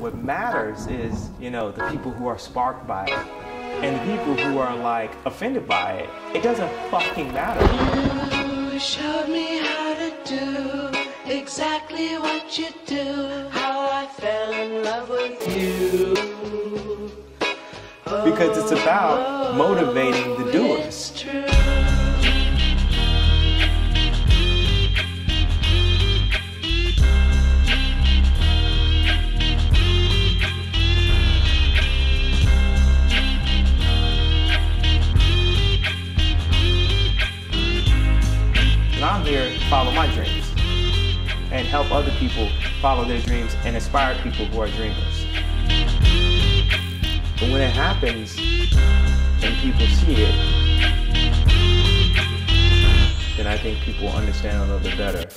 What matters is, you know, the people who are sparked by it and the people who are like offended by it. It doesn't fucking matter. You showed me how to do exactly what you do, how I fell in love with you. Because it's about motivating the doers. And I'm here to follow my dreams and help other people follow their dreams and inspire people who are dreamers. But when it happens and people see it, then I think people will understand a little bit better